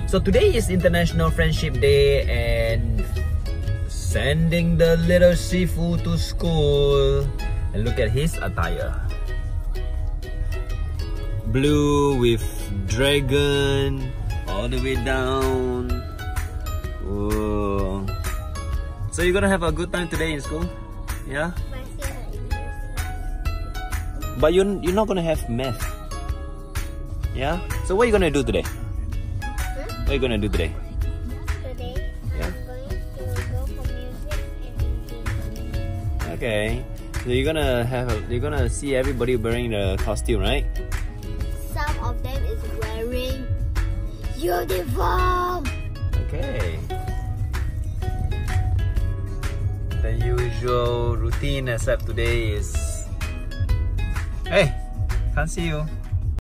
So today is International Friendship Day and sending the little Sifu to school. And look at his attire. Blue with dragon all the way down. Whoa. So you're gonna have a good time today in school? Yeah? But you're not gonna have math. Yeah? So what are you gonna do today? What are you gonna do today? Today, Yeah. I'm going to go for music and eating. Okay. So you're gonna see everybody wearing the costume, right? Some of them is wearing uniform. Okay. The usual routine except today is... Hey! Can't see you.